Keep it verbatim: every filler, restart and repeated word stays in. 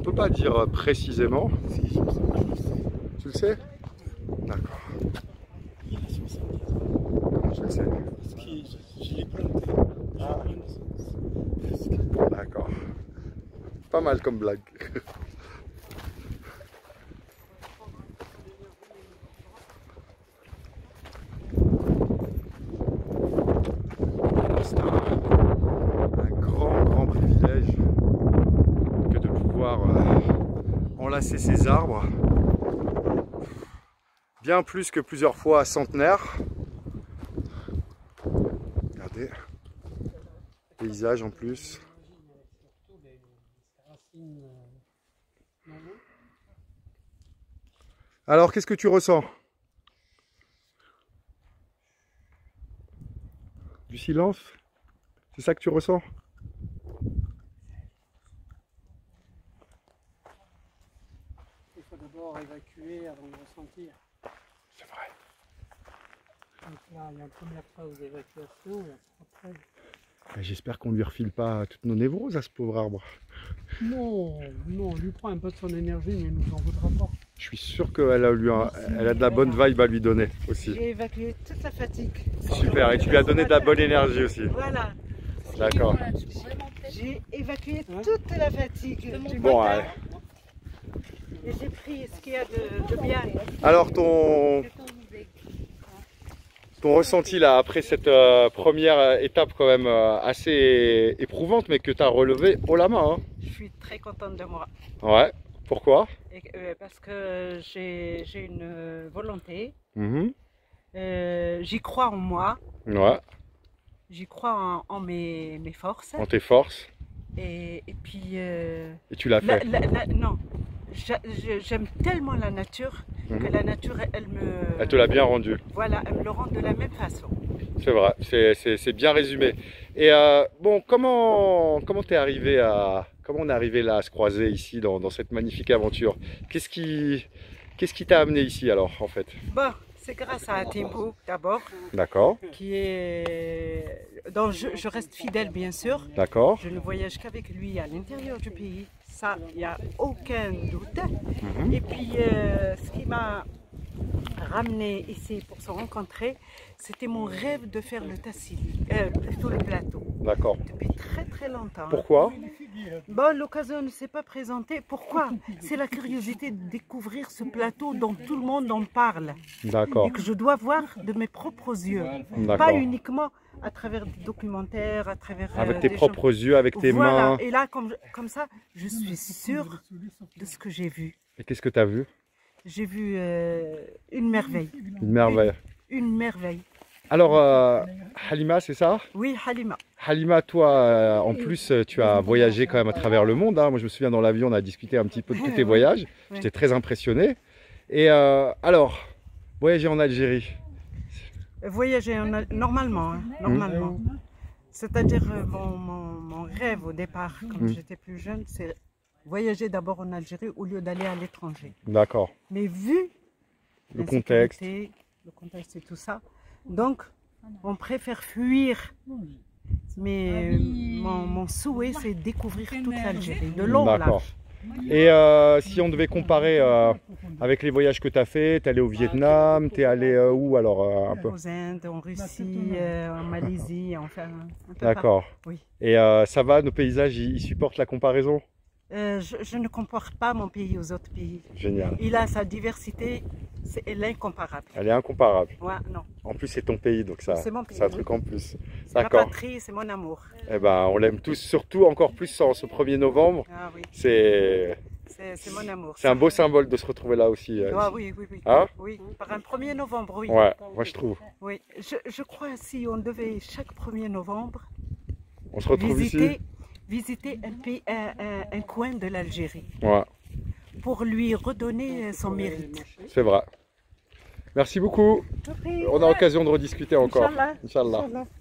peut pas dire précisément. Si, je sais pas, je le sais. Tu le sais? D'accord. Il a soixante-dix ans. Comment tu le sais? Parce que je, je l'ai planté. Ah. Presque. D'accord. Pas mal comme blague. C'est un, un grand, grand privilège que de pouvoir euh, enlacer ces arbres. Bien plus que plusieurs fois centenaires. Regardez. Paysage en plus. Alors, qu'est-ce que tu ressens? Du silence? C'est ça que tu ressens? Il faut d'abord évacuer avant de ressentir. C'est vrai. Donc là, il y a une première phase d'évacuation et après... J'espère qu'on ne lui refile pas toutes nos névroses à ce pauvre arbre. Non, non, on lui prend un peu de son énergie, mais il ne nous en voudra pas. Je suis sûr qu'elle a, lui un- elle a de la bonne vibe à lui donner aussi. J'ai évacué toute la fatigue. Super, et tu lui as donné de la bonne énergie aussi. Voilà, D'accord. j'ai évacué toute la fatigue du Bon, matin. allez. Et j'ai pris ce qu'il y a de, de bien. Alors ton, ton ressenti là après cette euh, première étape quand même euh, assez éprouvante mais que tu as relevé haut la main. Hein. Je suis très contente de moi. Ouais, pourquoi? Et, euh, parce que j'ai j'ai une euh, volonté. Mmh. Euh, J'y crois en moi. Ouais, J'y crois en, en mes, mes forces. en tes forces. Et, et puis... euh, Et tu l'as la- fait. la- la- non, J'a- je- j'aime tellement la nature que Mhm. la nature, elle me... Elle te l'a bien rendu. Voilà, elle me le rend de la même façon. C'est vrai, c'est- c'est c'est bien résumé. Et euh, bon, comment comment t'es arrivé à comment on est arrivé là à se croiser ici dans, dans cette magnifique aventure? Qu'est-ce qui qu'est-ce qui t'a amené ici alors en fait? Bon, c'est grâce à Timbo d'abord, D'accord, qui est... dont je, je reste fidèle bien sûr. d'accord. Je ne voyage qu'avec lui à l'intérieur du pays, ça, il n'y a aucun doute. Mhm. Et puis, euh, ce qui m'a ramené ici pour se rencontrer, c'était mon rêve de faire le Tassili, euh, plutôt le plateau, D'accord. depuis très très longtemps. Pourquoi? Bon, l'occasion ne s'est pas présentée. Pourquoi? C'est la curiosité de découvrir ce plateau dont tout le monde en parle D'accord, et que je dois voir de mes propres yeux, pas d'accord. uniquement à travers des documentaires, à travers euh, Avec tes des propres yeux, avec tes voilà. mains. Et là, comme, comme ça, je suis sûre de ce que j'ai vu. Et qu'est-ce que tu as vu? J'ai vu euh, une merveille. Une merveille. Une merveille. Alors, euh, Halima, c'est ça? Oui, Halima. Halima, toi, euh, en plus, euh, tu as voyagé quand même à travers le monde. Hein. Moi, je me souviens dans l'avion, on a discuté un petit peu de tous tes voyages. Oui. J'étais très impressionné. Et euh, alors, voyager en Algérie, Voyager en Al- normalement, hein, normalement. C'est-à-dire euh, mon, mon- mon rêve au départ, quand Mm. j'étais plus jeune, c'est voyager d'abord en Algérie au lieu d'aller à l'étranger. d'accord. Mais vu Le contexte. l'insécurité, le contexte et tout ça, donc on préfère fuir. Mais euh, mon, mon souhait, c'est découvrir toute l'Algérie, de long en D'accord. large. Et euh, si on devait comparer euh, avec les voyages que tu as fait, tu es allé au Vietnam, tu es allé euh, où alors euh, un peu? Aux Indes, en Russie, euh, en Malaisie, enfin un peu D'accord. partout. Oui. Et euh, ça va, nos paysages, ils, ils supportent la comparaison? Euh, je, je ne compare pas mon pays aux autres pays. Génial. Il a sa diversité, c'est elle est incomparable. Elle est incomparable. Ouais, non, En plus, c'est ton pays, donc ça, C'est mon pays, c'est un oui. truc en plus. c'est ma D'accord. patrie, c'est mon amour. Eh ben, on l'aime tous, surtout encore plus en ce premier novembre. Ah oui, C'est c'est c'est mon amour. c'est un beau symbole de se retrouver là aussi. euh, Ah ici. oui, oui, oui. Hein? Oui, par un premier novembre, oui. Ouais, moi je trouve. Oui, je, je crois si on devait chaque premier novembre On se retrouve visiter, ici. visiter un, pays, un, un- un coin de l'Algérie Ouais, pour lui redonner son mérite. c'est vrai. Merci beaucoup. On a l'occasion de rediscuter encore. Inch'Allah. Inch'Allah. Inch'Allah.